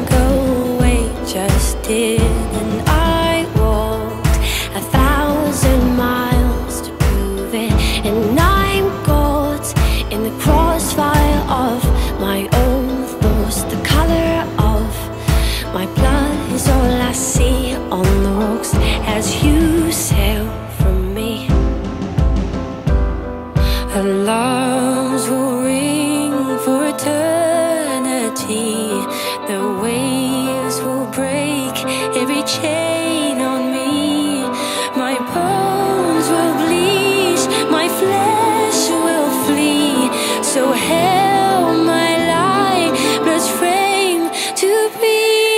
go away just did, and I walked 1,000 miles to prove it. And I'm caught in the crossfire of my own thoughts. The color of my blood is all I see on the rocks as you sail from me. Alarms will ring for eternity. The waves will break every chain on me. My bones will bleach, my flesh will flee. So hell my lifeless frame to be.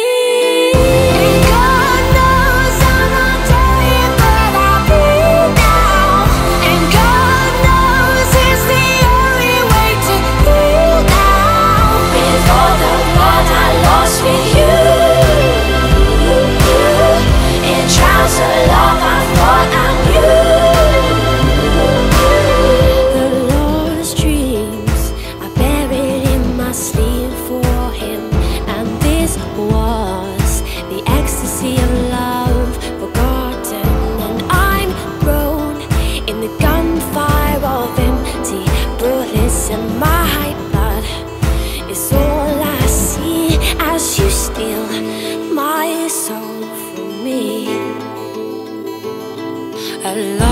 And my blood is all I see as you steal my soul from me.